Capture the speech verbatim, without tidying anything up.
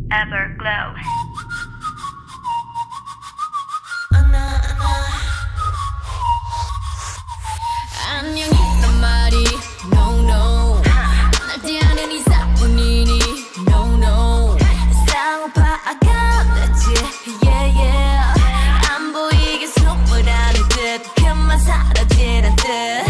Everglow. 안녕이란 말이 no no 날 대하는 이사뿐이니 no no 싸움 파악하겠지 yeah yeah 안 보이게 숨을 하는 듯 그만 사라지는 듯